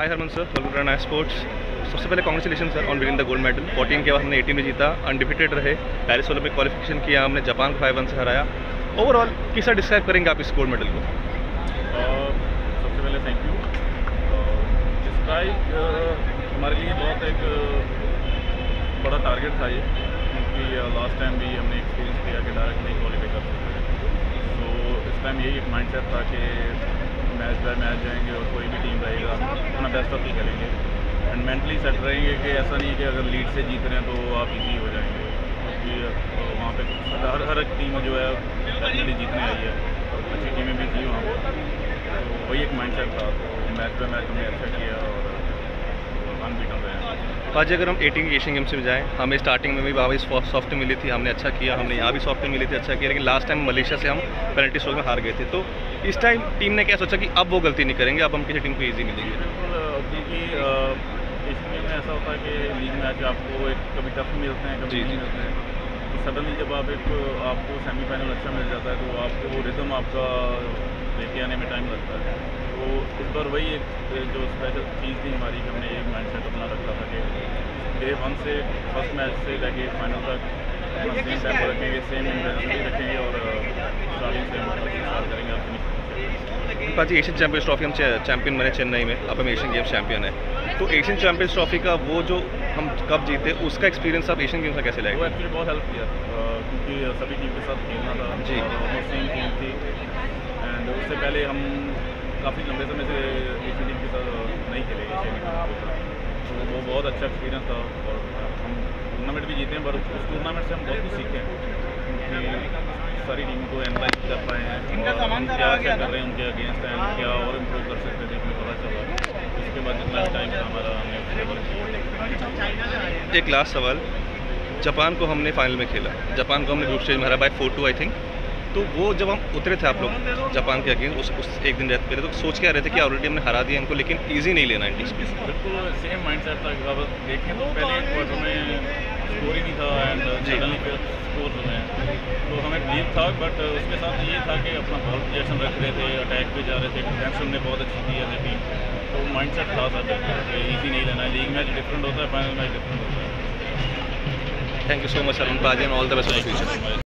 Hi Harman sir, welcome to night sports. सबसे पहले congratulation sir on winning the gold medal. 14 के बाद हमने 18 में जीता, अनडिफिटेड रहे, पेरिस ओलंपिक क्वालिफिकेशन किया हमने, जापान को 5-1 से हराया। ओवरऑल किसा डिस्क्राइब करेंगे आप इस गोल्ड मेडल को? सबसे पहले थैंक यू। डिस्क्राइब हमारे लिए बहुत एक बड़ा टारगेट था ये, क्योंकि लास्ट टाइम भी हमने एक्सपीरियंस किया कि डायरेक्ट नहीं क्वालिफाई कर सकते। तो इस टाइम यही एक माइंडसेट था कि मैच बाय मैच जाएंगे और कोई भी टीम रहेगा अपना बेस्ट ऑफ ही करेंगे एंड मेंटली सेट रहेंगे कि ऐसा नहीं है कि अगर लीड से जीत रहे हैं तो आप इजी हो जाएंगे, क्योंकि वहाँ पे हर एक टीम जो है डेफिनेटली जीतने आई है, अच्छी टीमें भी थी वहाँ पर। तो वही एक माइंडसेट था। तो मैच बाय मैच हमने अच्छा किया और अनबीटन रहे हैं। आज अगर हम 18 की एशियन गेम्स में जाएँ, हमें स्टार्टिंग में भी वहाँ सॉफ्ट मिली थी, हमने अच्छा किया, हमने यहाँ भी सॉफ्ट मिली थी, अच्छा किया, लेकिन लास्ट टाइम मलेशिया से हम पेनल्टी स्ट्रोक में हार गए थे। तो इस टाइम टीम ने क्या सोचा कि अब वो गलती नहीं करेंगे, अब हम किसी टीम को ईजी मिलेंगे? बिल्कुल, क्योंकि इसमें में ऐसा होता है कि लीग मैच आपको एक कभी टफ मिलते हैं, कभी नहीं मिलते हैं। तो सडनली जब आपको सेमीफाइनल अच्छा मिल जाता है तो आपको रिदम आपका लेके आने में टाइम लगता है। तो इस बार वही एक जो स्पेशल चीज़ थी हमारी कि हमने एक माइंडसेट अपना रखा था कि डे 1 से फर्स्ट मैच से लेके फाइनल तक अपना सेम टेम्पो रखेंगे, सेम इंटेंसिटी रखेंगे और स्टार्टिंग से स्टार्ट करेंगे और फिनिश। पाजी एशियन चैंपियंस ट्रॉफी हम चैंपियन बने चेन्नई में, अब हम एशियन गेम्स चैंपियन है। तो एशियन चैंपियंस ट्रॉफी का वो जो हम कब जीते उसका एक्सपीरियंस आप एशियन गेम्स में कैसे लाएंगे? वो एक्चुअली बहुत हेल्प किया, क्योंकि सभी टीम के साथ खेलना था जी, सेम टीम थी एंड उससे पहले हम काफ़ी लंबे समय से एशियन टीम के साथ नहीं खेले एशियन गेम के साथ। तो वो बहुत अच्छा एक्सपीरियंस था और हम टूर्नामेंट भी जीते हैं, पर उस टूर्नामेंट से हम बहुत कुछ सीखे हैं, क्योंकि सारी टीम को एनालाइज कर पाए हैं और हम क्या अच्छा कर रहे हैं उनके अगेंस्ट हैं, क्या और इम्प्रूव कर सकते थे, इसमें पता चला। इसके बाद जितना भी टाइम था हमारा हमने फेवर किया। एक लास्ट सवाल, जापान को हमने फाइनल में खेला, जापान को हमने ग्रुप स्टेज में हरा बाय 4-2 आई थिंक। तो वो जब हम उतरे थे आप लोग जापान के अगेंस्ट उस एक दिन रहते पहले, तो सोच क्या रहे थे कि ऑलरेडी हमने हरा दिया इनको, लेकिन ईजी नहीं लेना इंडिया से? बिल्कुल सेम माइंडसेट था। अब देखें तो पहले एक क्वार्टर में स्कोर ही नहीं था एंड सडनली फिर स्कोर हुए हैं, तो हमें बिलीव था, बट उसके साथ ये था कि अपना बॉल पोजीशन रख रहे थे, अटैक पे जा रहे थे, डिफेंस हमने बहुत अच्छी की एज ए टीम। तो माइंडसेट था सर कि ईजी नहीं लेना है, लीग मैच डिफरेंट होता है, फाइनल मैच डिफरेंट होता है। Thank you so much Arun पाजी and all the best for the future.